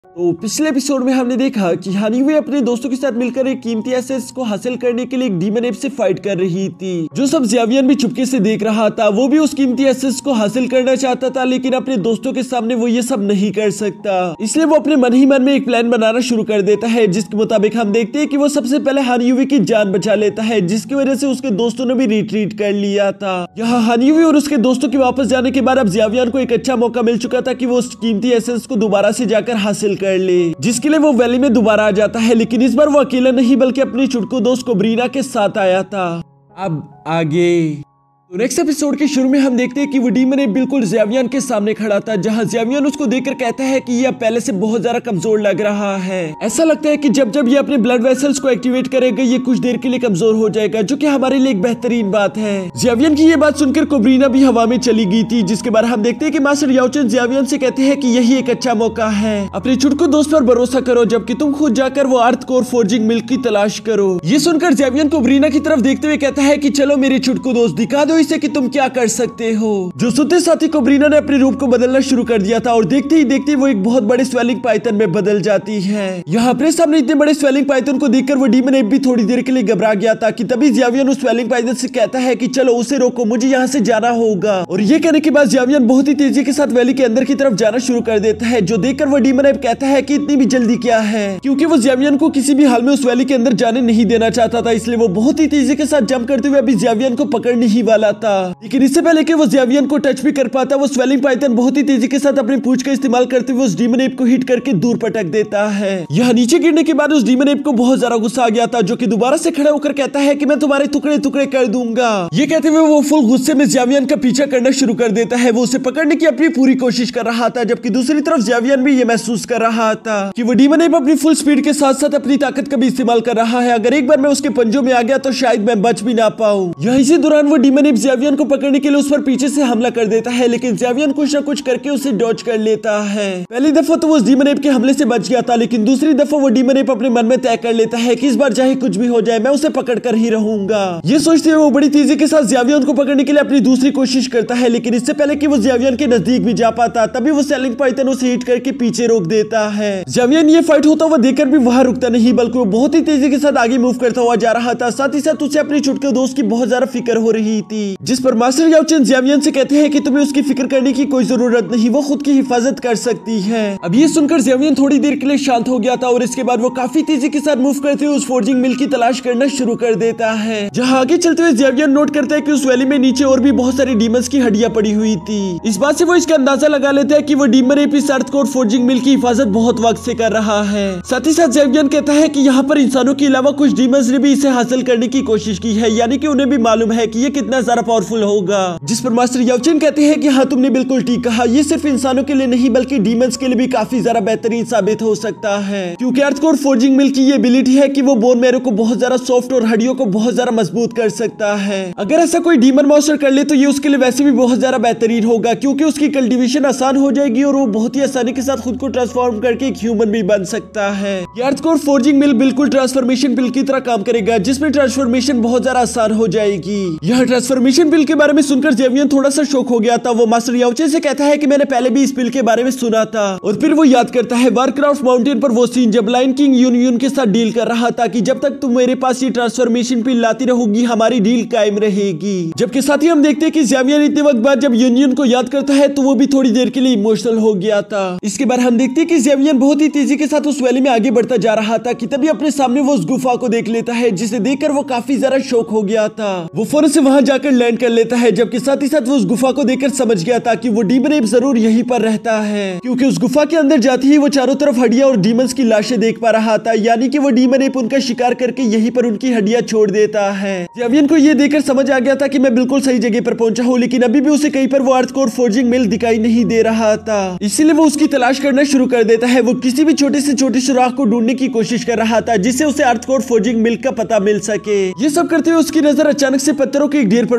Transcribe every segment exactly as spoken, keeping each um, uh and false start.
तो पिछले एपिसोड में हमने देखा कि हानिवे अपने दोस्तों के साथ मिलकर एक कीमती एसेट्स को हासिल करने के लिए एक डीमन एप से फाइट कर रही थी, जो सब ज़ेवियन भी चुपके से देख रहा था। वो भी उस कीमती एसेट्स को हासिल करना चाहता था, लेकिन अपने दोस्तों के सामने वो ये सब नहीं कर सकता। इसलिए वो अपने मन ही मन में एक प्लान बनाना शुरू कर देता है, जिसके मुताबिक हम देखते हैं कि वो सबसे पहले हानिवे की जान बचा लेता है, जिसकी वजह से उसके दोस्तों ने भी रिट्रीट कर लिया था। यहाँ हानिवे और उसके दोस्तों के वापस जाने के बाद अब ज़ेवियन को एक अच्छा मौका मिल चुका था कि वो उस कीमती एसेट्स को दोबारा से जाकर हासिल कर ले, जिसके लिए वो वैली में दोबारा आ जाता है। लेकिन इस बार वो अकेला नहीं बल्कि अपनी चुटकू दोस्त कोब्रीना के साथ आया था। अब आगे तो नेक्स्ट एपिसोड के शुरू में हम देखते हैं कि वो डीमन एप बिल्कुल ज़ेवियन के सामने खड़ा था, जहां ज़ेवियन उसको देखकर कहता है कि ये पहले से बहुत ज्यादा कमजोर लग रहा है। ऐसा लगता है कि जब जब ये अपने ब्लड वेसल्स को एक्टिवेट करेगा ये कुछ देर के लिए कमजोर हो जाएगा, जो कि हमारे लिए एक बेहतरीन बात है। ज़ेवियन की ये बात सुनकर कोब्रीना भी हवा में चली गई थी, जिसके बाद हम देखते हैं कि मास्टर याओचन ज़ेवियन से कहते हैं कि यही एक अच्छा मौका है, अपने चुटकू दोस्त पर भरोसा करो, जबकि तुम खुद जाकर वो अर्थ कोर फोर्जिंग मिल्क की तलाश करो। ये सुनकर ज़ेवियन कोब्रीना की तरफ देखते हुए कहता है कि चलो मेरे चुटकू दोस्त, दिखा दो इसे कि तुम क्या कर सकते हो। जो सुनते साथ ही कोब्रीना ने अपने रूप को बदलना शुरू कर दिया था और देखते ही देखते वो एक बहुत बड़े स्वेलिंग पाइथन में बदल जाती है। यहाँ अपने सामने इतने बड़े स्वेलिंग पाइथन को देखकर वो डीमन एप भी थोड़ी देर के लिए घबरा गया था कि तभी ज़ेवियन उस स्वेलिंग पाइथन से कहता है कि चलो उसे रोको, मुझे यहाँ से जाना होगा। और ये कहने के बाद ज़ेवियन बहुत ही तेजी के साथ वैली के अंदर की तरफ जाना शुरू कर देता है, जो देखकर वो डीमन एप कहता है कि इतनी भी जल्दी क्या है, क्योंकि वो ज़ेवियन को किसी भी हाल में उस वैली के अंदर जाने नहीं देना चाहता था। इसलिए वो बहुत ही तेजी के साथ जंप करते हुए अभी ज़ेवियन को पकड़ने ही वाला था। लेकिन इससे पहले कि वो ज़ेवियन को टच भी कर पाता, वो स्वेलिंग पाइथन बहुत ही तेजी के साथ अपनी पूंछ का इस्तेमाल करते हुए उस डीमन एप को हिट करके दूर पटक देता है। यहाँ नीचे गिरने के बाद उस डीमन एप को बहुत ज्यादा गुस्सा आ गया था, जो कि दोबारा से खड़ा होकर कहता है कि मैं तुम्हारे टुकड़े टुकड़े कर दूंगा। ये कहते हुए वो फुल गुस्से में ज़ेवियन का पीछा करना शुरू कर देता है। वो उसे पकड़ने की अपनी पूरी कोशिश कर रहा था, जबकि दूसरी तरफ ज़ेवियन भी ये महसूस कर रहा था कि वो डीमन एप अपनी फुल स्पीड के साथ साथ अपनी ताकत का भी इस्तेमाल कर रहा है। अगर एक बार मैं उसके पंजों में आ गया तो शायद मैं बच भी ना पाऊं। यहाँ इसी दौरान वो डीमन एप ज़ेवियन को पकड़ने के लिए उस पर पीछे से हमला कर देता है, लेकिन ज़ेवियन कुछ ना कुछ करके उसे डॉज कर लेता है। पहली दफा तो वो उस डीमन एप के हमले से बच गया था, लेकिन दूसरी दफा वो डीमन एप अपने मन में तय कर लेता है कि इस बार चाहे कुछ भी हो जाए मैं उसे पकड़ कर ही रहूंगा। ये सोचते हुए वो बड़ी तेजी के साथ ज़ेवियन को पकड़ने के लिए अपनी दूसरी कोशिश करता है, लेकिन इससे पहले कि वो ज़ेवियन के नजदीक भी जा पाता तभी वो स्वेलिंग पाइथन उसे हिट करके पीछे रोक देता है। ज़ेवियन ये फाइट होता हुआ देखकर भी वहां रुकता नहीं, बल्कि वो बहुत ही तेजी के साथ आगे मूव करता हुआ जा रहा था। साथ ही साथ उसे अपने चुटके दोस्त की बहुत ज्यादा फिक्र हो रही थी, जिस पर मास्टर याओचन ज़ेवियन से कहते हैं कि तुम्हें उसकी फिक्र करने की कोई जरूरत नहीं, वो खुद की हिफाजत कर सकती है। अब ये सुनकर ज़ेवियन थोड़ी देर के लिए शांत हो गया था और इसके बाद वो काफी तेजी के साथ मूव करते हुए उस फोर्जिंग मिल की तलाश करना शुरू कर देता है। जहाँ आगे चलते हुए ज़ेवियन नोट करता है कि उस वैली में नीचे और भी बहुत सारी डीमंस की हड्डियां पड़ी हुई थी। इस बात से वो इसका अंदाजा लगा लेता है कि वो डीमन एप इस अर्थ कोर फोर्जिंग मिल की हिफाजत बहुत वक्त से कर रहा है। साथ ही साथ ज़ेवियन कहता है कि यहाँ पर इंसानों के अलावा कुछ डीमंस ने भी इसे हासिल करने की कोशिश की है, यानी कि उन्हें भी मालूम है कि ये कितना ज्यादा पावरफुल होगा। जिस पर मास्टर याओचन कहते हैं कि हाँ तुमने बिल्कुल ठीक कहा, ये सिर्फ इंसानों के लिए नहीं बल्कि डीमंस के लिए भी काफी ज्यादा बेहतरीन साबित हो सकता है, क्योंकि अर्थ कोर फोर्जिंग मिल की ये एबिलिटी है कि वो बोन मैरो को बहुत ज्यादा सॉफ्ट और हड्डियों को बहुत ज्यादा मजबूत कर सकता है। अगर ऐसा कोई डीमन मॉन्स्टर कर ले तो ये उसके लिए वैसे भी बहुत ज्यादा बेहतरीन होगा, क्योंकि उसकी कल्टीवेशन आसान हो जाएगी और वो बहुत ही आसानी के साथ खुद को ट्रांसफॉर्म करके एक ह्यूमन भी बन सकता है। ये अर्थ कोर फोर्जिंग मिल बिल्कुल ट्रांसफॉर्मेशन पिल की तरह काम करेगा, जिसमें ट्रांसफॉर्मेशन बहुत ज्यादा आसान हो जाएगी। यह ट्रांसफॉर्मेशन पिल के बारे में सुनकर ज़ेवियन थोड़ा सा शॉक हो गया था। वो मास्टर याओचन से कहता है कि मैंने पहले भी इस पिल के बारे में सुना था, और फिर वो याद करता है वारक्राफ्ट माउंटेन पर वो सीन जब लायन किंग यून यून के साथ डील कर रहा था कि जब तक तुम मेरे पास ये ट्रांसफॉर्मेशन पिल लाती रहोगी हमारी डील कायम रहेगी। जबकि साथ ही हम देखते हैं कि ज़ेवियन इतने वक्त बाद जब यून यून को याद करता है तो वो भी थोड़ी देर के लिए इमोशनल हो गया था। इसके बाद हम देखते हैं कि ज़ेवियन बहुत ही तेजी के साथ उस वैली में आगे बढ़ता जा रहा था कि तभी अपने सामने वो उस गुफा को देख लेता है, जिसे देखकर वो काफी ज्यादा शॉक हो गया था। वो फौरन से वहां जाकर लैंड कर लेता है, जबकि साथ ही साथ वो उस गुफा को देखकर समझ गया था कि वो डीमन एप जरूर यहीं पर रहता है, क्योंकि उस गुफा के अंदर जाते ही वो चारों तरफ हड्डियां और डीमंस की लाशें देख पा रहा था, यानी कि वो डीमन एप उनका शिकार करके यहीं पर उनकी हड्डियां छोड़ देता है। ज़ेवियन को ये देखकर समझ आ गया था कि मैं बिल्कुल सही जगह पर पहुंचा हूँ, लेकिन अभी भी उसे कहीं पर वो अर्थ कोर फोर्जिंग मिल दिखाई नहीं दे रहा था। इसीलिए वो उसकी तलाश करना शुरू कर देता है। वो किसी भी छोटे से छोटे सुराख को ढूंढने की कोशिश कर रहा था, जिससे उसे अर्थ कोर फोर्जिंग मिल का पता मिल सके। ये सब करते हुए उसकी नजर अचानक से पत्थरों के एक ढेर पर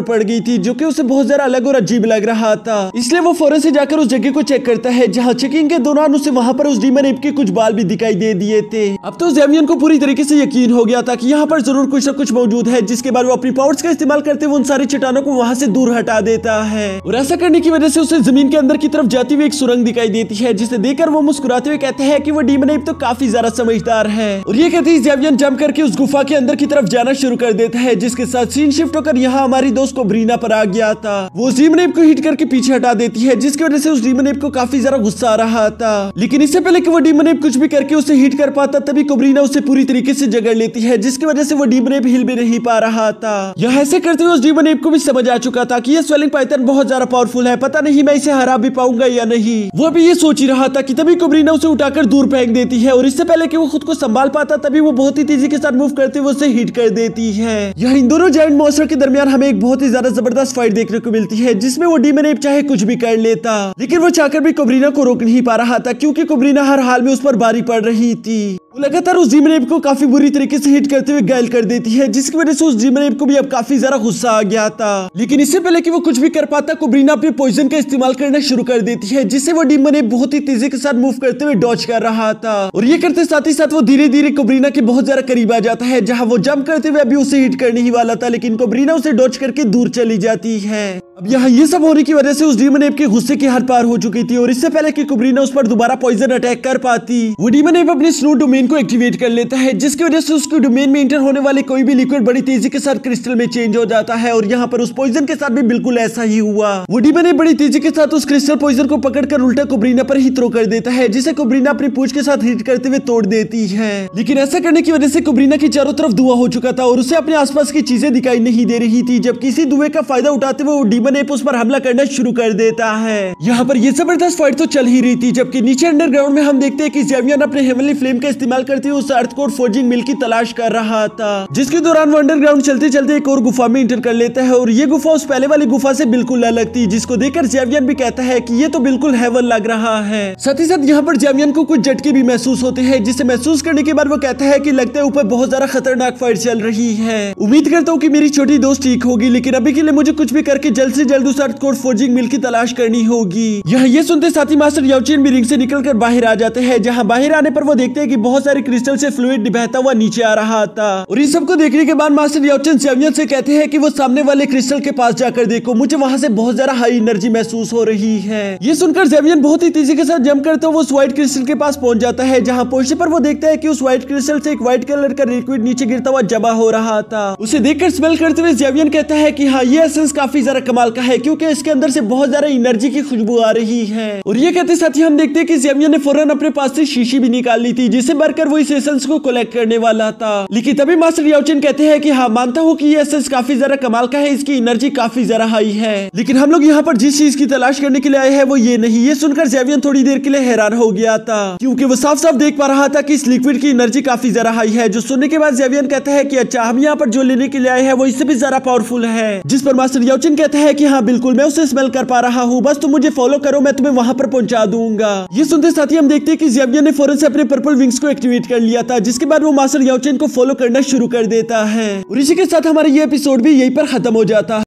पड़ गई थी, जो कि उसे बहुत ज्यादा अलग और अजीब लग रहा था। इसलिए वो फौरन से जाकर उस जगह को चेक करता है, जहाँ चेकिंग के दौरान उसे वहाँ पर उस डीमन एप के कुछ बाल भी दिखाई दे दिए थे। अब तो ज़ेवियन को पूरी तरीके से यकीन हो गया था कि यहाँ पर जरूर कुछ न कुछ मौजूद है, जिसके बाद वो अपनी पावर्स का इस्तेमाल करते हुए उन सारी चट्टानों को वहाँ से दूर हटा देता है। और ऐसा करने की वजह से उसे जमीन के अंदर की तरफ जाती हुई एक सुरंग दिखाई देती है, जिसे देखकर वो मुस्कुराते हुए कहते हैं कि वो डीमन एप तो काफी ज्यादा समझदार है। और ये कहते ही ज़ेवियन जंप करके उस गुफा के अंदर की तरफ जाना शुरू कर देता है, जिसके साथ सीन शिफ्ट होकर यहाँ हमारी दोस्त को ब्रीना पर आ गया था। वो उस डीमन एप को हिट करके पीछे हटा देती है, जिसकी वजह से उस डीमन एप को काफी ज्यादा गुस्सा आ रहा था। लेकिन इससे पहले कि वो डीमन एप कुछ भी करके उसे हिट कर पाता, तभी कोब्रीना उसे पूरी तरीके से जकड़ लेती है, जिसकी वजह से वो डीमन एप हिल भी नहीं पा रहा था। यह ऐसे करते हुए उस डीमन एप को भी समझ आ चुका था कि ये स्वेलिंग पाइथन बहुत ज्यादा पावरफुल है, पता नहीं मैं इसे हरा भी पाऊंगा या नहीं। वो भी ये सोच ही रहा था कि तभी कोब्रीना उसे उठाकर दूर फेंक देती है, और इससे पहले कि वो खुद को संभाल पाता, तभी वो बहुत ही तेजी के साथ मूव करते हुए उसे हिट कर देती है। यह इन दोनों जायंट मॉन्स्टर के दरमियान हमें एक बहुत ही ज्यादा जबरदस्त फाइट देखने को मिलती है, जिसमें वो डीमन एप चाहे कुछ भी कर लेता, लेकिन वो चाहकर भी कोब्रीना को रोक नहीं पा रहा था, क्योंकि कोब्रीना हर हाल में उस पर भारी पड़ रही थी। वो लगातार उस डीमन एप को काफी बुरी तरीके से हिट करते हुए घायल कर देती है, जिसकी वजह से उस डीमन एप को भी अब काफी ज्यादा गुस्सा आ गया था। लेकिन इससे पहले कि वो कुछ भी कर पाता, कोब्रीना अपने पॉइजन का इस्तेमाल करना शुरू कर देती है, जिससे वो डीमन एप बहुत ही तेजी के साथ मूव करते हुए डॉज कर रहा था। और ये करते साथ ही साथ वो धीरे धीरे कोब्रीना के बहुत ज्यादा करीब आ जाता है, जहाँ वो जंप करते हुए अभी उसे हिट करने ही वाला था, लेकिन कोब्रीना उसे डॉज करके दूर चली जाती है। अब यहाँ ये सब होने की वजह से उस डीमन एप के गुस्से की हद पार हो चुकी थी, और इससे पहले कि कोब्रीना उस पर दोबारा पॉइजन अटैक कर पाती, वो डीमन एप अपने स्नो डोमेन को एक्टिवेट कर लेता है, जिसकी वजह से उसके डोमेन में एंटर होने वाले कोई भी लिक्विड बड़ी तेजी के साथ क्रिस्टल में चेंज हो जाता है। और यहाँ पर उस पॉइजन के साथ भी बिल्कुल ऐसा ही हुआ। वो डीमन एप बड़ी तेजी के साथ उस क्रिस्टल पॉइजन को पकड़कर उल्टा कोब्रीना पर ही थ्रो कर देता है, जिसे कोब्रीना अपनी पूंछ के साथ हिट करते हुए तोड़ देती है। लेकिन ऐसा करने की वजह से कोब्रीना की चारों तरफ धुआं हो चुका था, और उसे अपने आसपास की चीजें दिखाई नहीं दे रही थी, जबकि इसी धुएं का फायदा उठाते हुए वो डीमन एप उस पर हमला करना शुरू कर देता है। यहाँ पर ये जबरदस्त फाइट तो चल ही रही थी, जबकि नीचे अंडरग्राउंड में हम देखते हैं कि ज़ेवियन अपने हेवनली फ्लेम का इस्तेमाल करते हुए उस अर्थ कोर फोर्जिंग मिल की तलाश कर रहा था, जिसके दौरान वो अंडरग्राउंड चलते चलते एक और गुफा में इंटर कर लेता है। और ये गुफा उस पहले वाली गुफा से बिल्कुल अलग थी, जिसको देखकर ज़ेवियन भी कहता है कि ये तो बिल्कुल हेवन लग रहा है। साथ ही साथ यहाँ पर ज़ेवियन को कुछ झटके भी महसूस होते हैं, जिसे महसूस करने के बाद वो कहता है कि लगता है ऊपर बहुत ज्यादा खतरनाक फाइट चल रही है। उम्मीद करता हूँ कि मेरी छोटी दोस्त ठीक होगी, लेकिन अभी के लिए मुझे कुछ भी करके जल्द से जल्द उस अर्थ कोर फोर्जिंग मिल की तलाश करनी होगी। यह ये सुनते साथ ही मास्टर याओचेन भी रिंग से निकलकर बाहर आ जाते हैं, जहाँ बाहर आने पर वो देखते हैं कि बहुत सारे क्रिस्टल से फ्लूइड बहता हुआ नीचे आ रहा था। और इस सब को देखने के बाद मास्टर याओचेन ज़ेवियन से कहते हैं कि वो सामने वाले क्रिस्टल के पास जाकर देखो, मुझे वहां से बहुत ज्यादा हाई एनर्जी महसूस हो रही है। ये सुनकर ज़ेवियन बहुत ही तेजी के साथ जंप करते हुए उस व्हाइट क्रिस्टल के पास पहुंच जाता है, जहाँ पहुंचने पर वो देखता है कि उस व्हाइट क्रिस्टल से एक व्हाइट कलर का लिक्विड नीचे गिरता हुआ जमा हो रहा था। उसे देखकर स्मेल करते हुए ज़ेवियन कहता है कि हाँ, ये एसेंस काफी ज्यादा कमाल का है, क्योंकि इसके अंदर से बहुत ज्यादा एनर्जी की खुशबू आ रही है। और ये कहते साथ ही हम देखते हैं कि ज़ेवियन ने फौरन अपने पास से शीशी भी निकाल ली थी, जिसे भरकर वो इस एसेंस को कलेक्ट करने वाला था। लेकिन तभी मास्टर याओचेन कहते हैं कि हाँ, मानता हूँ कि ये एसेंस काफी ज्यादा कमाल का है, इसकी एनर्जी काफी ज्यादा हाई है, लेकिन हम लोग यहाँ पर जिस चीज की तलाश करने के लिए आए हैं वो ये नहीं। ये सुनकर ज़ेवियन थोड़ी देर के लिए हैरान हो गया था, क्योंकि वो साफ साफ देख पा रहा था कि इस लिक्विड की एनर्जी काफी ज्यादा हाई है। जो सुनने के बाद ज़ेवियन कहता है कि अच्छा, हम यहाँ पर जो लेने के लिए आए हैं वो इससे भी ज्यादा पावरफुल है। जिस पर मास्टर याओचेन कहता है कि हाँ बिल्कुल, मैं उसे स्मेल कर पा रहा हूँ, बस तुम मुझे फॉलो करो, मैं तुम्हें वहां पर पहुंचा दूंगा। ये सुनते साथ ही हम देखते हैं कि ज़ेवियन ने फौरन से अपने पर्पल विंग्स को एक्टिवेट कर लिया था, जिसके बाद वो मास्टर याओचेन को फॉलो करना शुरू कर देता है। और इसी के साथ हमारा ये एपिसोड भी यहीं पर खत्म हो जाता है।